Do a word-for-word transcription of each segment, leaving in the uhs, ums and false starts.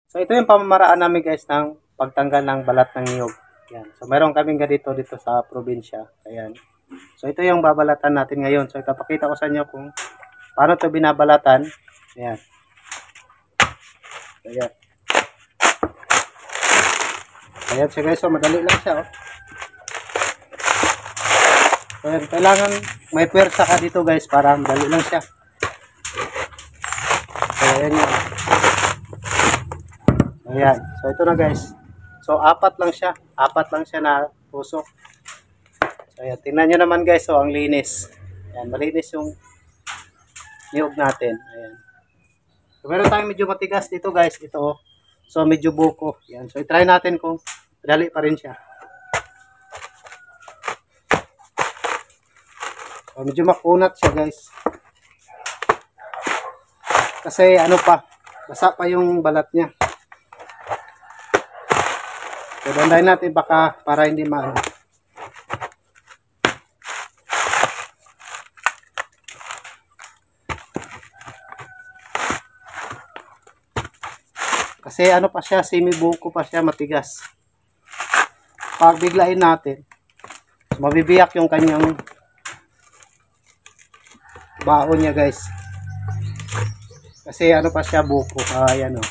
So ito yung pamamaraan namin guys ng pagtanggal ng balat ng niyog. Yan. So meron kaming ganito dito sa probinsya. Ayan. So ito yung babalatan natin ngayon. So ipapakita ko sa inyo kung paano ito binabalatan. Ayan. Ayan. Ayan siya guys. So madali lang siya. Oh. So ayan. Kailangan may puwersa ka dito guys para madali lang siya. So ayan yun. Ayan. So ito na guys. So apat lang siya. Apat lang siya na tusok. So ayan. Tingnan nyo naman guys. So ang linis. Ayan. Malinis yung niyog natin. Ayan. So meron tayong medyo matigas dito guys. Ito. So medyo buko. Ayan. So itry natin kung dali pa rin siya. So medyo makunat siya guys. Kasi ano pa. Basa pa yung balat niya. So, dandahin natin baka para hindi maano. Kasi ano pa siya, semi-buko pa siya, matigas. Pag biglain natin, mabibiyak yung kanyang baon niya guys. Kasi ano pa siya, buko. Ayan o.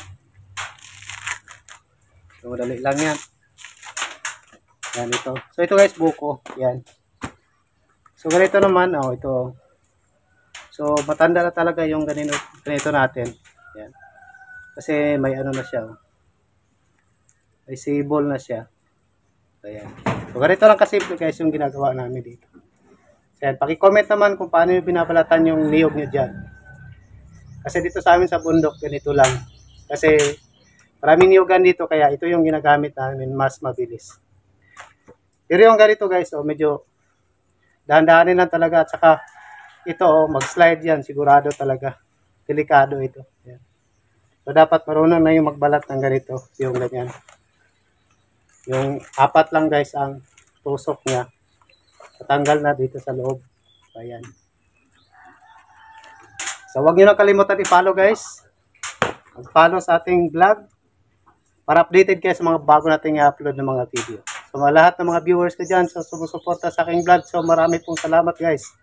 So, dali lang yan. Yan ito. So ito guys, buko. Yan. So ganito naman, oh, ito. So matanda na talaga yung ganito, ganito natin. Yan. Kasi may ano na siya. Oh. May sibol na siya. Ayan. So ganito lang kasimple guys yung ginagawa namin dito. So yan. Paki-comment naman kung paano yung binabalatan yung niyog nyo dyan. Kasi dito sa amin sa bundok, ganito lang. Kasi maraming niyogan dito, kaya ito yung ginagamit namin, mas mabilis. Pero yung ganito guys, oh, medyo dahan-dahanin lang talaga. At saka ito, oh, mag-slide yan. Sigurado talaga. Delikado ito. Yan. So dapat marunong na yung magbalat ng ganito. Yung ganyan. Yung apat lang guys ang tusok niya. Tatanggal na dito sa loob. Ayan. So huwag nyo na kalimutan i-follow guys. Mag-follow sa ating vlog. Para updated kayo sa mga bago nating i-upload ng mga video. So mga lahat ng mga viewers ko dyan, so sumusuporta sa aking vlog. So marami pong salamat guys.